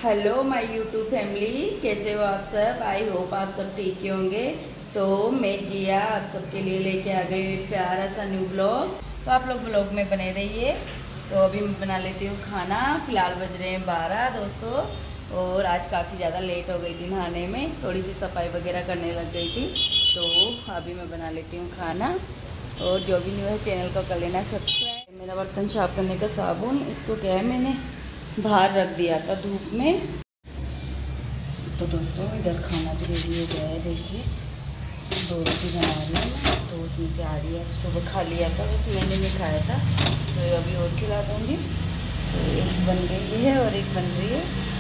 Hello my YouTube family, कैसे हो आप सब। आई होप आप सब ठीक ही होंगे। तो मैं जिया आप सबके लिए लेके आ गई हूँ एक प्यारा सा न्यू ब्लॉग। तो आप लोग ब्लॉग में बने रहिए। तो अभी मैं बना लेती हूँ खाना। फिलहाल बज रहे हैं 12 दोस्तों, और आज काफ़ी ज़्यादा लेट हो गई थी नहाने में, थोड़ी सी सफाई वगैरह करने लग गई थी। तो अभी मैं बना लेती हूँ खाना। और जो भी न्यू है चैनल को कर लेना सब्सक्राइब। मेरा बर्तन साफ करने का साबुन, इसको क्या है मैंने बाहर रख दिया था धूप में। तो दोस्तों इधर खाना भी रेडी हो गया है। देखिए 2 रोटी बना रही हूँ, तो उसमें से आ रही है। सुबह खा लिया था, बस मैंने नहीं खाया था, तो अभी और खिला दूँगी। तो एक बन गई है और एक बन रही है।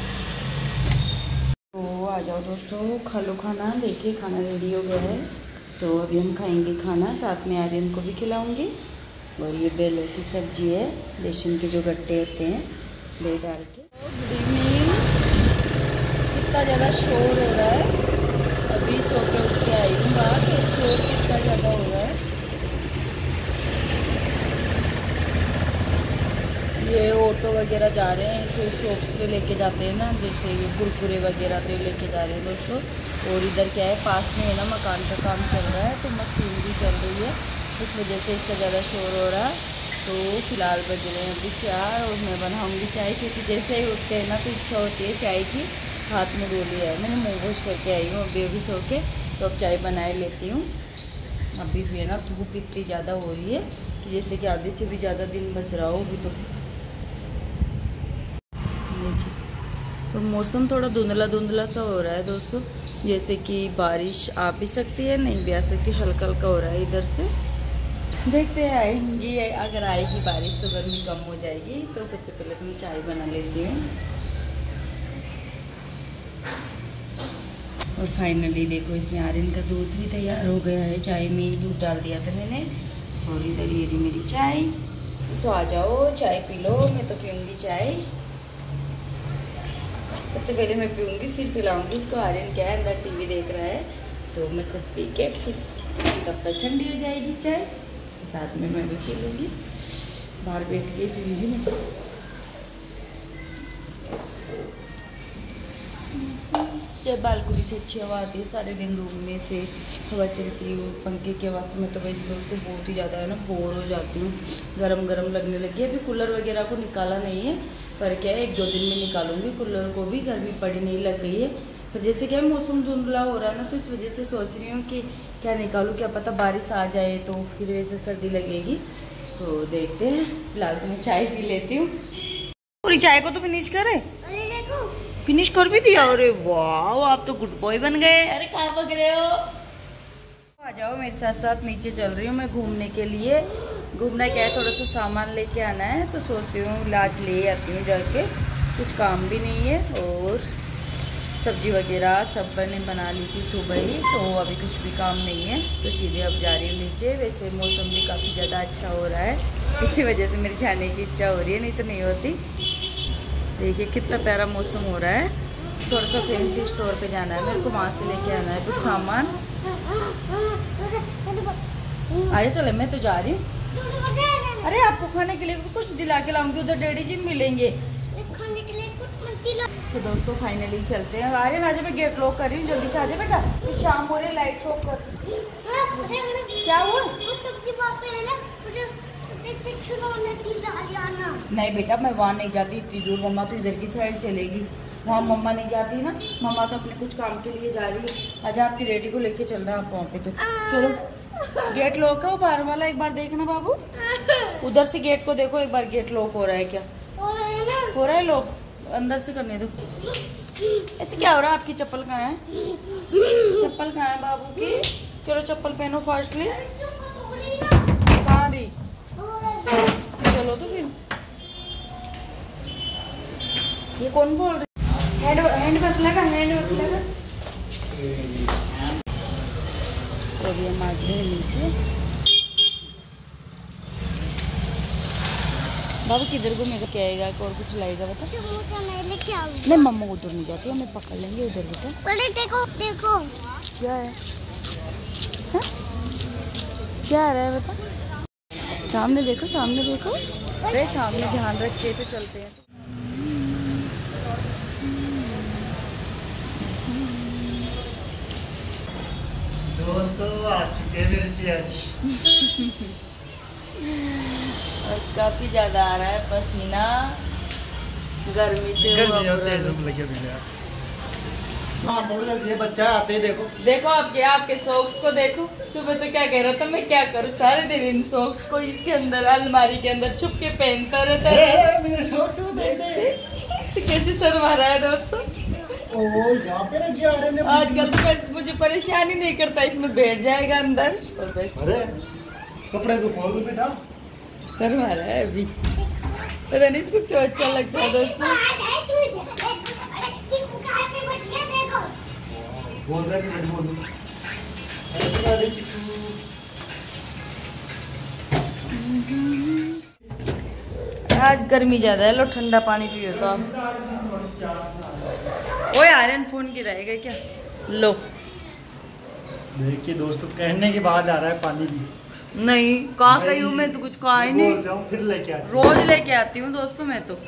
तो आ जाओ दोस्तों, खा लो खाना। देखिए खाना रेडी हो गया है, तो अभी हम खाएंगे खाना। साथ में आर्यन को भी खिलाऊँगी। और ये बेलों की सब्जी है, बेसन के जो गट्टे होते हैं दही डाल के। Good evening. कितना ज़्यादा शोर हो रहा है। अभी सो के उठ के आई हूँ बाहर, तो शोर कितना ज़्यादा हो रहा है। ये ऑटो वगैरह जा रहे हैं, इसे शॉप्स पे लेके जाते हैं ना, जैसे ये कुरकुरे वगैरह पे लेके जा रहे हैं दोस्तों। और इधर क्या है, पास में है ना मकान का काम चल रहा है, तो मशीन भी चल रही है, इस वजह से इसका ज़्यादा शोर हो रहा है। तो फिलहाल बज रहे हैं अभी 4 और मैं बनाऊंगी चाय, क्योंकि जैसे ही उठते हैं ना तो इच्छा होती है चाय की। हाथ में गोली है, मैंने मुँह वॉश करके आई हूँ अभी सो के, तो अब चाय बनाए लेती हूँ। अभी भी है ना धूप इतनी ज़्यादा हो रही है कि जैसे कि आधे से भी ज़्यादा दिन बच रहा हो अभी। तो मौसम थोड़ा धुंधला धुंधला सा हो रहा है दोस्तों, जैसे कि बारिश आ भी सकती है, नहीं भी आ सकती, हल्का हल्का हो रहा है इधर से। देखते हैं आएंगी, अगर आएगी बारिश तो गर्मी कम हो जाएगी। तो सबसे पहले तो मैं चाय बना लेती हूँ। और फाइनली देखो इसमें आर्यन का दूध भी तैयार हो गया है। चाय में दूध डाल दिया था मैंने। और इधर ये रही मेरी चाय। तो आ जाओ चाय पी लो, मैं तो पीऊँगी चाय। सबसे पहले मैं पीऊँगी, फिर पिलाऊँगी इसको। आर्यन क्या है अंदर टीवी देख रहा है, तो मैं खुद पी के फिर तब तक ठंडी हो जाएगी चाय। साथ में मैं भी पी लूँगी, बाहर बैठ के पीऊँगी मैं। जब बालकनी से अच्छी हवा आती है, सारे दिन रूम में से हवा चलती है पंखे की आवाज़ में, तो भाई दोस्तों बहुत ही ज़्यादा है ना बोर हो जाती हूँ। गरम गरम लगने लगी है। अभी कूलर वगैरह को निकाला नहीं है, पर क्या है 1-2 दिन में निकालूंगी कूलर को भी। गर्मी पड़ी नहीं लग गई है, पर जैसे क्या मौसम धुंधला हो रहा है ना, तो इस वजह से सोच रही हूँ कि क्या निकालूँ, क्या पता बारिश आ जाए तो फिर वैसे सर्दी लगेगी। तो देखते हैं। फिलहाल तो मैं चाय पी लेती हूँ। पूरी चाय को तो फिनिश करे, फिनिश कर भी दिया। अरे वाह, आप तो गुड बॉय बन गए। अरे कहाँ भाग रहे हो, आ जाओ मेरे साथ साथ। नीचे चल रही हूँ मैं घूमने के लिए। घूमना क्या है, थोड़ा सा सामान लेके आना है, तो सोचती हूँ आज ले आती हूँ जाके। कुछ काम भी नहीं है, और सब्जी वगैरह सब मैंने बना ली थी सुबह ही, तो अभी कुछ भी काम नहीं है। तो सीधे अब जा रही हूँ नीचे। वैसे मौसम भी काफ़ी ज़्यादा अच्छा हो रहा है, इसी वजह से मेरी जाने की इच्छा हो रही है, नहीं तो नहीं होती। देखिए कितना प्यारा मौसम हो रहा है। थोड़ा सा फैंसी स्टोर पे जाना है मेरे को, वहाँ से लेके आना है कुछ सामान। आइए चले, मैं तो जा रही हूँ। अरे आपको खाने के लिए भी कुछ दिला के लाऊंगी, उधर डैडी जी मिलेंगे खाने के लिए कुछ मत दिला। तो दोस्तों फाइनली चलते हैं। आर्यन आज मैं गेट लॉक कर रही हूँ, जल्दी से आ जाए बेटा, फिर शाम हो रही है, लाइट ऑफ कर। क्या हुआ? नहीं बेटा मैं वहाँ नहीं जाती इतनी दूर, मम्मा तो इधर की साइड चलेगी, वहाँ मम्मा नहीं जाती ना। मम्मा तो अपने कुछ काम के लिए जा रही है। आज आपकी रेडी को लेके चल रहा है आप वहाँ पे। तो चलो, गेट लॉक है वो बाहर वाला, एक बार देखना बाबू, उधर से गेट को देखो एक बार, गेट लॉक हो रहा है क्या? हो रहा है लॉक, अंदर से करने दो। ऐसे क्या हो रहा है? आपकी चप्पल कहाँ है? चप्पल कहाँ है बाबू की? चलो चप्पल पहनो फास्टली। कहाँ रही? चलो तो फिर। ये कौन बोल रही? हैंड मत लगा, हैंड मत लगा। तो अभी हम आ गए नीचे। बाबू किधर को मेरे क्या आएगा, और कुछ लाएगा बता? नहीं मम्मा उधर नहीं जाती, हमें पकड़ लेंगे उधर बेटा। देखो देखो क्या है, हा? क्या आ रहा है बता? सामने देखो, सामने देखो। अरे सामने ध्यान रख के तो चलते हैं। और काफी ज्यादा आ रहा है पसीना, गर्मी से हुआ ये बच्चा आते ही देखो आपके सॉक्स को देखो। सुबह तो क्या कह रहा था, मैं क्या करूँ सारे दिन इन सॉक्स को इसके अंदर अलमारी के अंदर छुप के पहनता रहता है। मेरे सॉक्स को पहनते कैसे शर्मा रहा है दोस्तों। यहाँ पे रख दिया आजकल तो मुझे परेशान ही नहीं करता, इसमें बैठ जाएगा अंदर और बस। अरे कपड़े तो खोल बेटा। शर्मा रहा है अभी, पता नहीं इसको क्यों अच्छा लगता है दोस्तों। आज गर्मी ज्यादा है, लो ठंडा पानी पियो तो आप। ओए आर्यन फोन गिराएगा क्या। लो देखिए दोस्तों, कहने के बाद आ रहा है पानी भी। नहीं कहाँ गई हूँ मैं तो, कुछ कहा ही नहीं। फिर लेके आती रोज लेके आती हूँ दोस्तों मैं तो,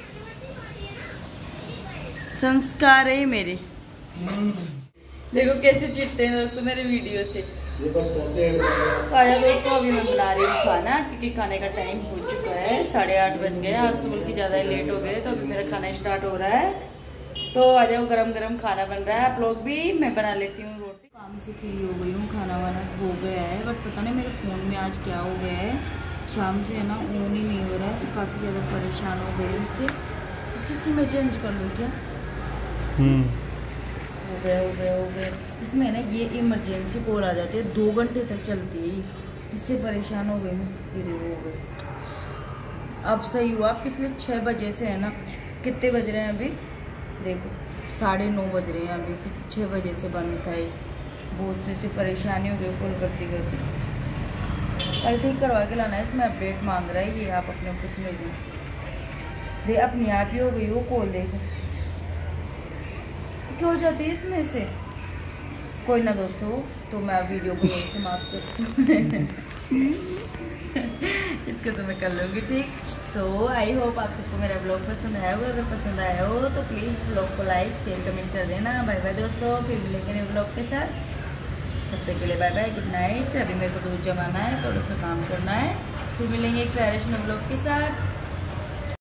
संस्कार है मेरे। देखो कैसे चिढ़ते हैं दोस्तों मेरे वीडियो से। आया दोस्तों, अभी मैं बना रही हूँ खाना, क्योंकि खाने का टाइम हो चुका है, 8:30 बज गए। आज तो बल्कि ज़्यादा लेट हो गए, तो अभी मेरा खाना स्टार्ट हो रहा है। तो आ जाओ, गरम गरम खाना बन रहा है। आप लोग भी, मैं बना लेती हूँ रोटी। काम से फ्री हो गई हूँ, खाना वाना हो गया है, बट पता नहीं मेरे फ़ोन में आज क्या हो गया है, शाम से है ना ऑन ही नहीं हो रहा है, तो काफ़ी ज़्यादा परेशान हो गई उससे। इसकी सिम मैं चेंज कर लूँ क्या। हो गया। इसमें ना ये इमरजेंसी कॉल आ जाती है, 2 घंटे तक चलती है, इससे परेशान हो गई मैं। ये देखो हो गई। अब सही हुआ, पिछले 6 बजे से है ना, कितने बज रहे हैं अभी देखो, 9:30 बज रहे हैं अभी, 6 बजे से बंद था ये। बहुत से परेशानी हो गई कॉल करती करती। कल ठीक करवा के लाना है, इसमें अपडेट मांग रहा है ये, आप अपने ऑफिस में दे अपने आप ही हो गई वो कॉल। देखो क्या हो जाती है इसमें से। कोई ना दोस्तों, तो मैं वीडियो को यहीं समाप्त करती हूँ। इसको तो मैं कर लूँगी ठीक। तो आई होप आप सबको मेरा ब्लॉग पसंद आया होगा। अगर पसंद आया हो तो प्लीज़ ब्लॉग को लाइक शेयर कमेंट कर देना। बाय बाय दोस्तों, फिर मिलेंगे नए ब्लॉग के साथ। तब तक के लिए बाय बाय, गुड नाइट। अभी मेरे को दूध जमाना है, थोड़ा सा काम करना है, फिर मिलेंगे एक प्यारे से ब्लॉग के साथ।